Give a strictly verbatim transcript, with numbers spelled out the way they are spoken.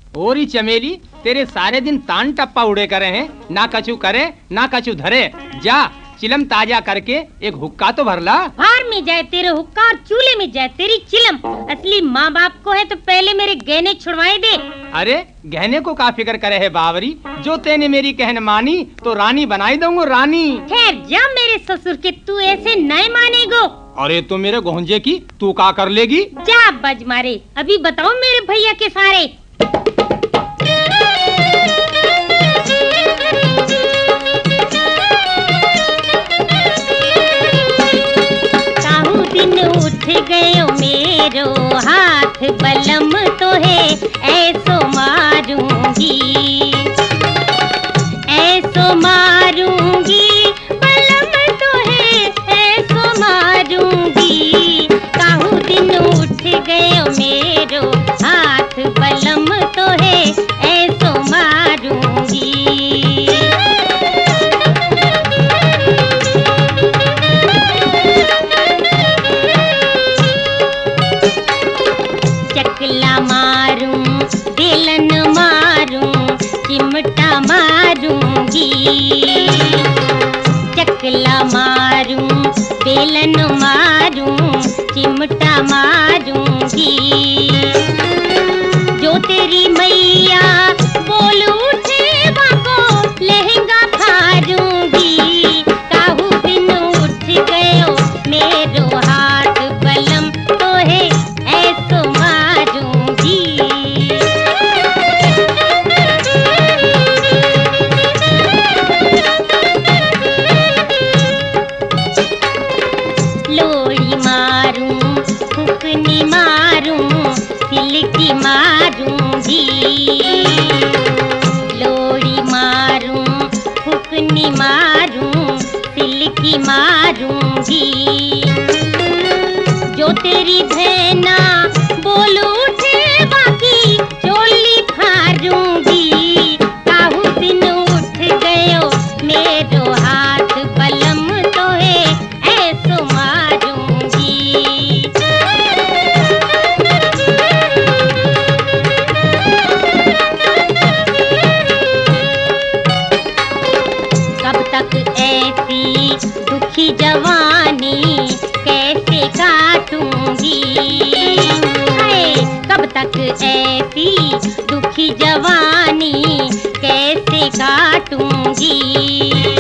ओरी चमेली, तेरे सारे दिन तान टप्पा उड़े करे हैं, ना कछु करे ना कछु धरे। जा चिलम ताजा करके एक हुक्का तो भरला। भार में जाए तेरे हुक्का और चूल्हे में जाए तेरी चिलम। असली माँ बाप को है तो पहले मेरे गहने छुड़वाए दे। अरे गहने को का फिक्र करे है बावरी, जो तेने मेरी कहन मानी तो रानी बनाई दूंगा रानी। खैर जा मेरे ससुर के, तू ऐसे नहीं मानेगो। अरे तो मेरे गोंजे की तू का कर लेगी? जा बज मारे, अभी बताओ मेरे भैया के सारे। काहू दिन उठ गयो मेरो हाथ बलम तो है ऐसो मारूंगी, ऐसो मारूंगी बलम तो है ऐसो मारूंगी। काहू दिन उठ गयो मेरो हाथ बलम तो है ऐसो मारूंगी। चकला मारूं बेलन मारूं चिमटा मारूंगी, चकला मारूं बेलन मारूं चिमटा मारूंगी। जो तेरी मैया बोल उठे बाको लहंगा फाड़ूंगी। काहू दिन उठ गयो मेरो हाथ बलम तो है ऐसो मारूंगी। लोड़ी मारूं फुकनी मारूं सिलकी मारूंगी, लोड़ी मारूं फुकनी मारूं सिलकी मारूंगी। जो तेरी बहना बोल उठे बाकी चोली फाड़ूंगी। काहू दिन उठ गयो मेरो हाथ बलम तो है ऐसो मारूंगी। कब तक ऐसी दुखी जवानी कैसे काटूंगी, हाय कब तक ऐसी दुखी जवानी कैसे काटूंगी।